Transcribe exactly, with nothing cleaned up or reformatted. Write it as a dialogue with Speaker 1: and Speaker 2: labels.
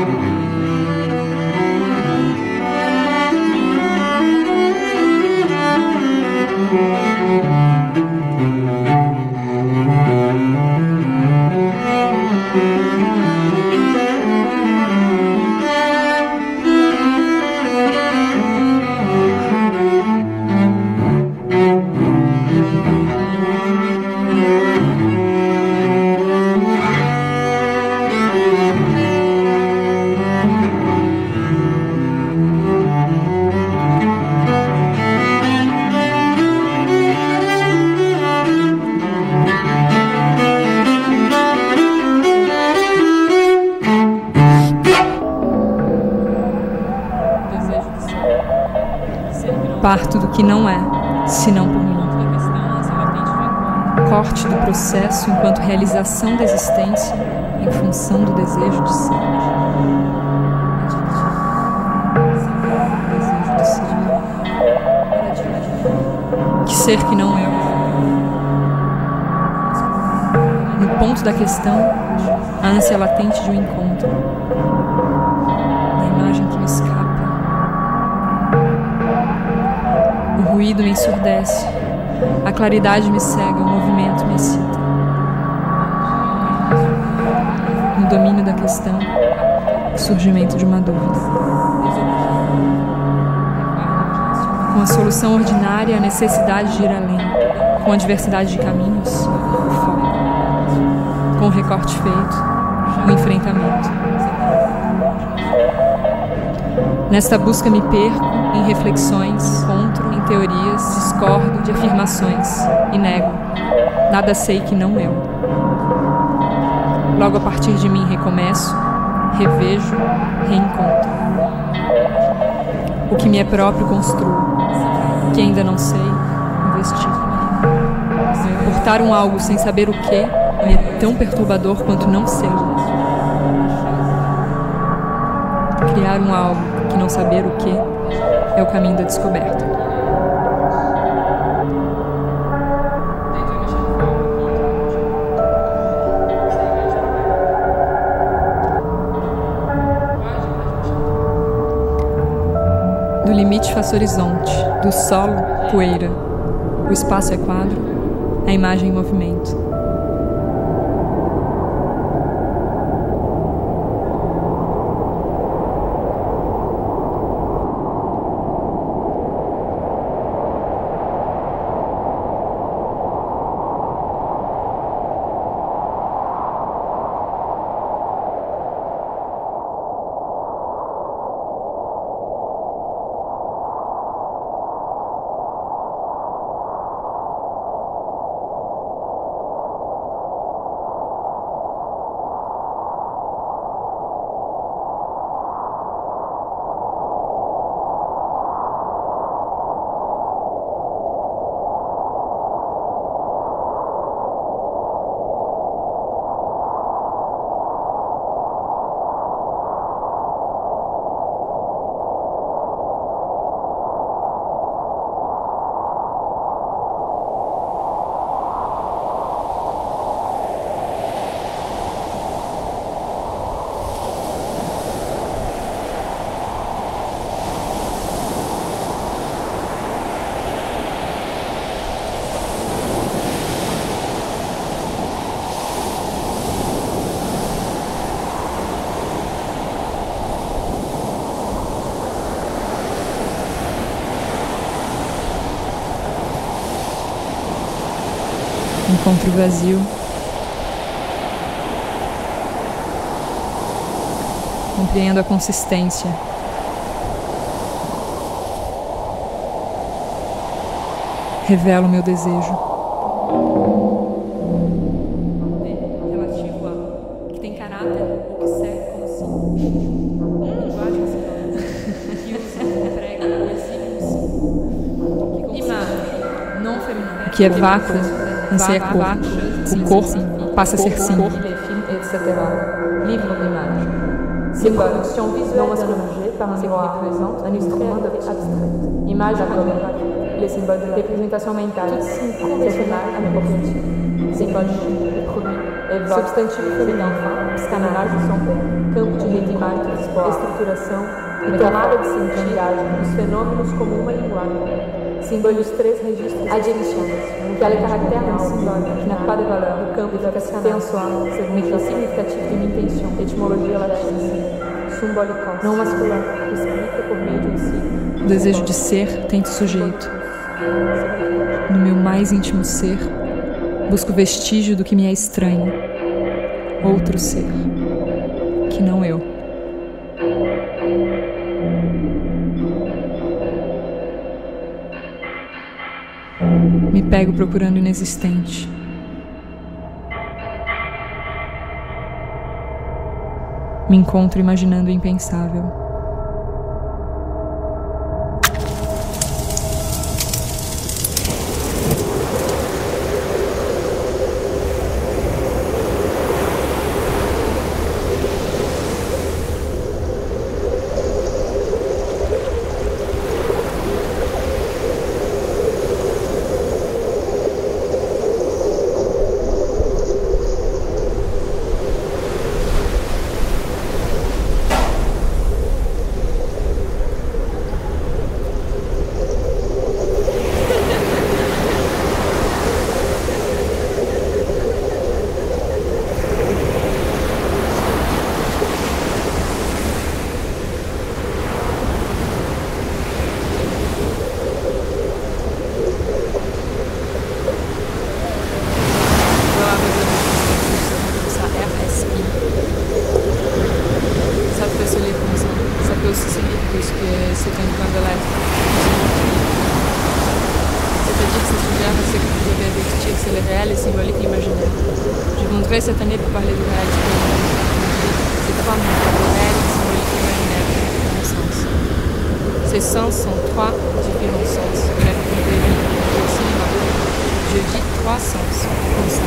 Speaker 1: Parto do que não é, senão por mim. Corte do processo enquanto realização da existência em função do desejo de ser. Desejo de ser. Que ser que não eu. No ponto da questão, a ânsia latente de um encontro. Na imagem que me escapa. O ruído me ensurdece, a claridade me cega, o movimento me excita. No domínio da questão, o surgimento de uma dúvida. Com a solução ordinária, a necessidade de ir além. Com a diversidade de caminhos, o foco. Com o recorte feito, o enfrentamento. Nesta busca me perco em reflexões, encontro em teorias, discordo de afirmações e nego. Nada sei que não eu. Logo a partir de mim recomeço, revejo, reencontro. O que me é próprio construo. O que ainda não sei, investigo. Portar um algo sem saber o que me é tão perturbador quanto não sei. Criar um algo que não saber o que é o caminho da descoberta. Do limite faço horizonte, do solo, poeira. O espaço é quadro, a imagem em movimento. Encontro vazio. Compreendo a consistência. Revelo meu desejo. Relativo a que tem caráter ou que serve como sim. Uma linguagem que usa, emprega, o exílio sim. Imagem, não feminino. O que é vácuo, anseia corpo. O corpo passa a ser sim.
Speaker 2: Livre d'image. C'est une production visuelle d'un objet par un miroir représente un instrument abstrait. Image comme les symboles de la représentation mentale. Toute image à n'importe qui. C'est pas le produit. evoque substantivo feminino, psicanálise, campo de rendimento, estruturação, retomada de sentido, os fenômenos como uma linguagem. Símbolos três registros adjetivos, que ela é característica simbólica, que na cada valor do campo da sensual, segundo significativo de uma intenção, etimologia latina, simbólica, não masculina, explica por meio de um signo.
Speaker 1: O desejo de ser tem sujeito. No meu mais íntimo ser, busco vestígio do que me é estranho, outro ser, que não eu. Me pego procurando o inexistente. Me encontro imaginando o impensável. C'est le réel, le symbolique, l'imaginaire. Je voudrais cette année pour parler du réel. C'est trois mots, le réel, le symbolique, l'imaginaire, différents sens. Ces sens sont trois différents sens. Le cinéma. Je dis trois sens, comme ça.